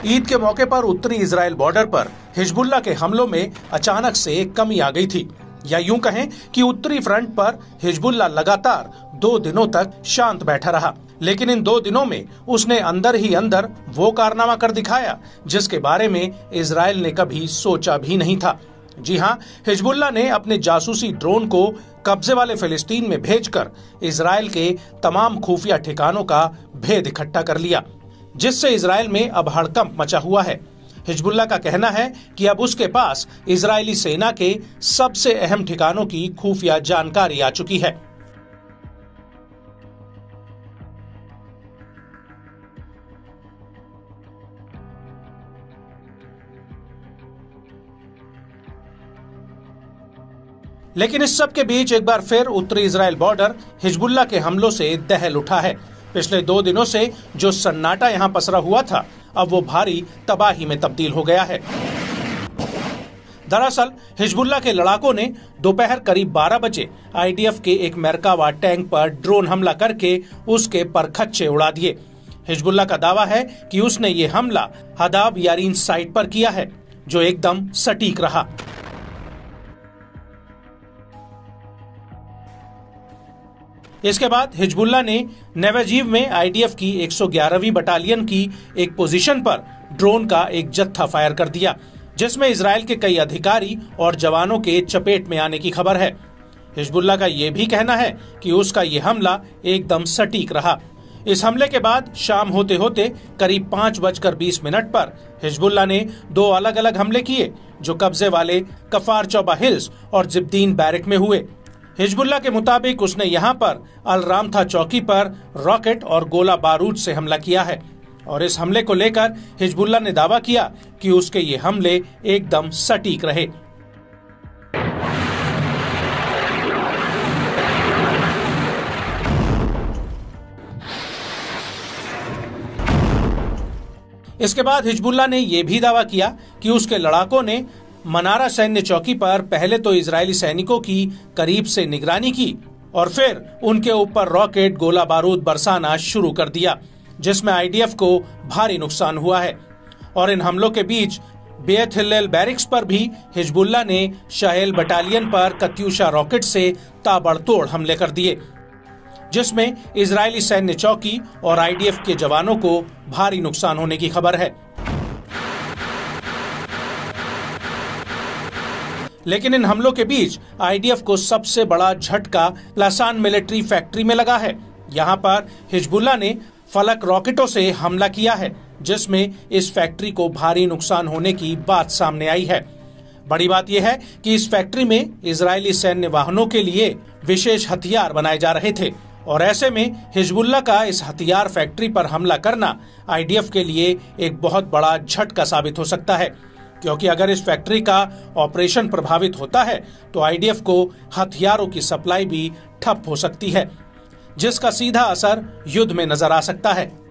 ईद के मौके पर उत्तरी इजराइल बॉर्डर पर हिजबुल्लाह के हमलों में अचानक से कमी आ गई थी, या यूं कहें कि उत्तरी फ्रंट पर हिजबुल्लाह लगातार 2 दिनों तक शांत बैठा रहा। लेकिन इन 2 दिनों में उसने अंदर ही अंदर वो कारनामा कर दिखाया जिसके बारे में इजराइल ने कभी सोचा भी नहीं था। जी हां, हिजबुल्लाह ने अपने जासूसी ड्रोन को कब्जे वाले फिलिस्तीन में भेजकर इजराइल के तमाम खुफिया ठिकानों का भेद इकट्ठा कर लिया, जिससे इजराइल में अब हड़कंप मचा हुआ है। हिजबुल्लाह का कहना है कि अब उसके पास इजरायली सेना के सबसे अहम ठिकानों की खुफिया जानकारी आ चुकी है। लेकिन इस सब के बीच एक बार फिर उत्तरी इजराइल बॉर्डर हिजबुल्लाह के हमलों से दहल उठा है। पिछले 2 दिनों से जो सन्नाटा यहां पसरा हुआ था, अब वो भारी तबाही में तब्दील हो गया है। दरअसल हिजबुल्लाह के लड़ाकों ने दोपहर करीब 12 बजे आईडीएफ के एक मेरकावा टैंक पर ड्रोन हमला करके उसके परखच्चे उड़ा दिए। हिजबुल्लाह का दावा है कि उसने ये हमला हदाब यारीन साइट पर किया है, जो एकदम सटीक रहा। इसके बाद हिजबुल्लाह ने नेवेजीव में आईडीएफ की 111वीं बटालियन की एक पोजीशन पर ड्रोन का एक जत्था फायर कर दिया, जिसमें इजराइल के कई अधिकारी और जवानों के चपेट में आने की खबर है। हिजबुल्लाह का यह भी कहना है कि उसका ये हमला एकदम सटीक रहा। इस हमले के बाद शाम होते होते करीब 5:20 पर हिजबुल्लाह ने 2 अलग अलग हमले किए, जो कब्जे वाले कफार चौबा हिल्स और जिब्दीन बैरक में हुए। हिजबुल्लाह के मुताबिक उसने यहां पर अल रामथा चौकी पर रॉकेट और गोला बारूद से हमला किया है, और इस हमले को लेकर हिजबुल्लाह ने दावा किया कि उसके ये हमले एकदम सटीक रहे। इसके बाद हिजबुल्लाह ने यह भी दावा किया कि उसके लड़ाकों ने मनारा सैन्य चौकी पर पहले तो इजरायली सैनिकों की करीब से निगरानी की और फिर उनके ऊपर रॉकेट गोला बारूद बरसाना शुरू कर दिया, जिसमें आईडीएफ को भारी नुकसान हुआ है। और इन हमलों के बीच बेत हिल्लेल बैरिक्स पर भी हिजबुल्लाह ने शाहेल बटालियन पर कत्यूशा रॉकेट से ताबड़तोड़ हमले कर दिए, जिसमें इजरायली सैन्य चौकी और आईडीएफ के जवानों को भारी नुकसान होने की खबर है। लेकिन इन हमलों के बीच आईडीएफ को सबसे बड़ा झटका लासान मिलिट्री फैक्ट्री में लगा है। यहां पर हिजबुल्लाह ने फलक रॉकेटों से हमला किया है, जिसमें इस फैक्ट्री को भारी नुकसान होने की बात सामने आई है। बड़ी बात यह है कि इस फैक्ट्री में इजरायली सैन्य वाहनों के लिए विशेष हथियार बनाए जा रहे थे, और ऐसे में हिजबुल्लाह का इस हथियार फैक्ट्री पर हमला करना आईडीएफ के लिए एक बहुत बड़ा झटका साबित हो सकता है, क्योंकि अगर इस फैक्ट्री का ऑपरेशन प्रभावित होता है तो आईडीएफ को हथियारों की सप्लाई भी ठप हो सकती है, जिसका सीधा असर युद्ध में नजर आ सकता है।